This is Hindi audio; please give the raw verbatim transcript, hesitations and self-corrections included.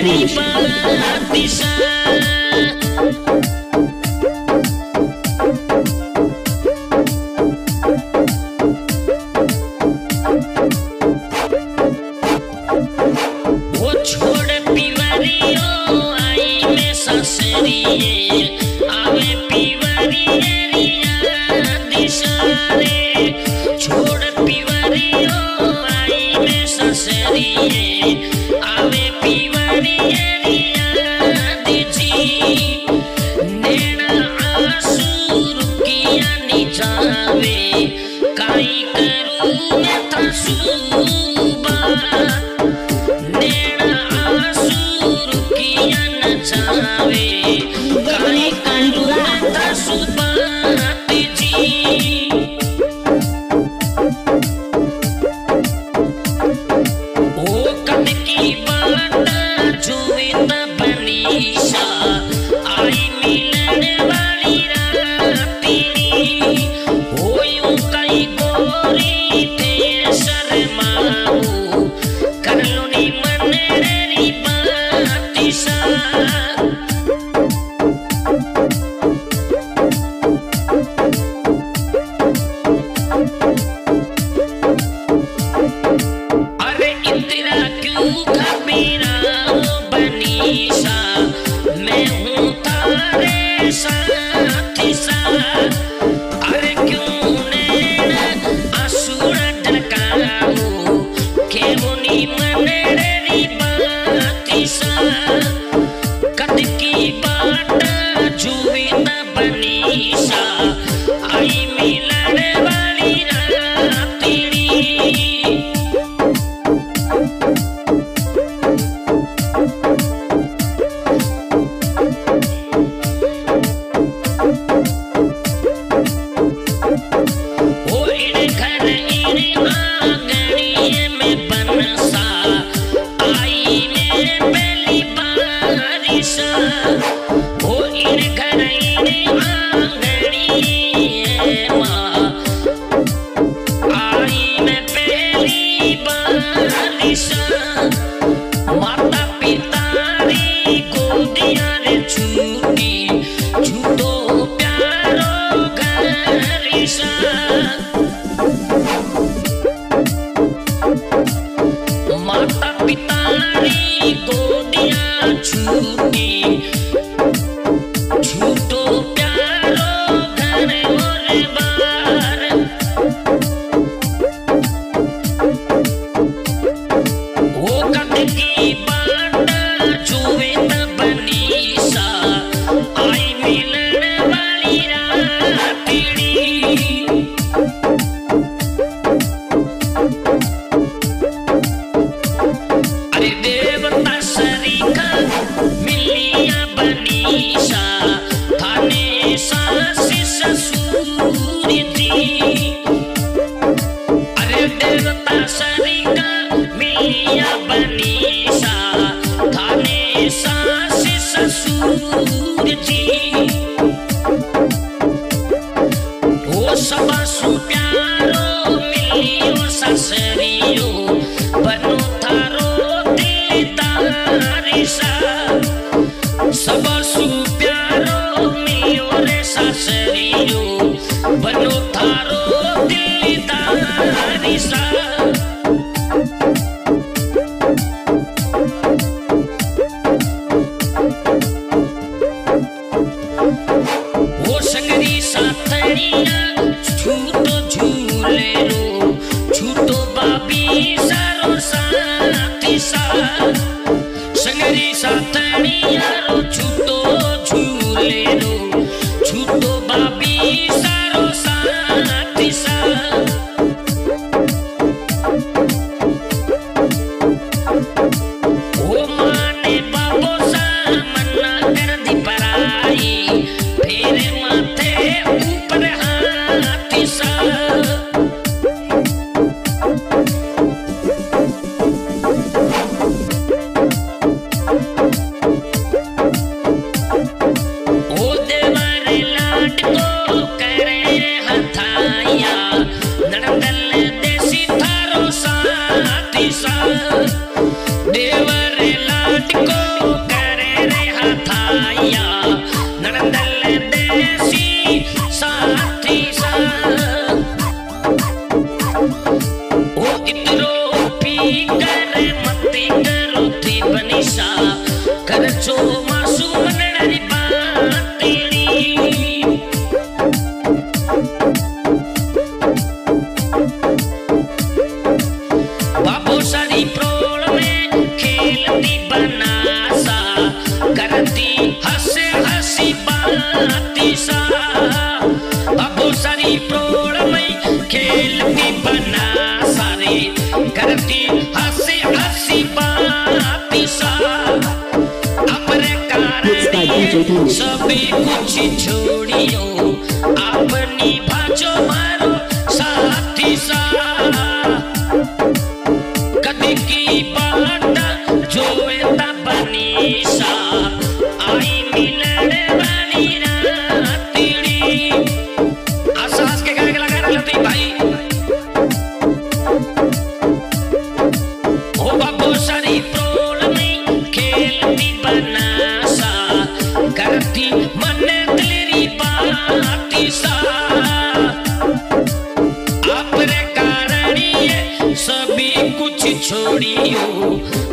मेरी बात सा वो छोड़ पीवारियो आई में ससरिए आवे पीवारिया दिशारे छोड़ पीवारियो आई में ससरिए आवे पीवारिया दिजी नैना आंसू रुकिया नी जावे काई करूं मैं तसूबा नैना आंसू रुकिया न जावे काई करूं मैं तसूबा जी ओ कद की बात जुए न बनीशा आई मिलन वाली रातीनी हो यूं कई गोरी थे शर्माऊ कर लो नी मन री बात सा अरे इतना क्यों घबराओ बनीशा मैं हूँ तारे साथी सा अरे क्यों नैना आंसुआ ढकाओ के वो नी मन री बात सा कद की बाट जुए न बनीशा आई मिलन वाली रातीनी ओ इन घर इन आंगनिए में बनसा आई में पहली बारिशा ओ इन घर इन आंगनिए माँ आई में पहली बारिशा माता पिता री गोदियां रे छूटी छूटो प्यारो घरिशा माता पिता री गोदियां छूटी छूटो प्यारो घर और बार वो कद की बाट जुए न बनीशा आई मिलन वाली रातीनी अरे देवता सरीका मिलिया बनीशा थाने सासी ससुर थी अरे देवता सरीका मिलिया बनीशा थाने सासी ससुर थी वो सबा सु प्यारो मिलियो ससरियो बनो थारो दिलदारिशा सबा सु प्यारो मिलियो रे ससरियो बनो थारो दिलदारिशा वो संगरी साथड़िया छूटो झूले रो छूटो बाबी सारो साथी सा संगरी साथड़िया रो छूटो झूले रो छूटो बाबी सारो साथी सा ओ माने बाबो सा मन्ना कर दी पराई फिर माथे ऊपर हाथी सा ओ देवारे लाट को करे हथाया नड़गल देसी थारो साथी सा देवारे लाट को करती हंसी हंसी बात सा अपने कारण सभी कुछ छोड़ियो अपनी भाजो मारो साथी सा कदी की बात जो बनी सा आई मिलने वाली रातीड़ी आसास के गाने लगा रहा लती भाई ओ बाबू सारी प्रोल में खेलती बनासा करती मन तेरी बाती सा अपने कारण ये सभी कुछ छोड़ियो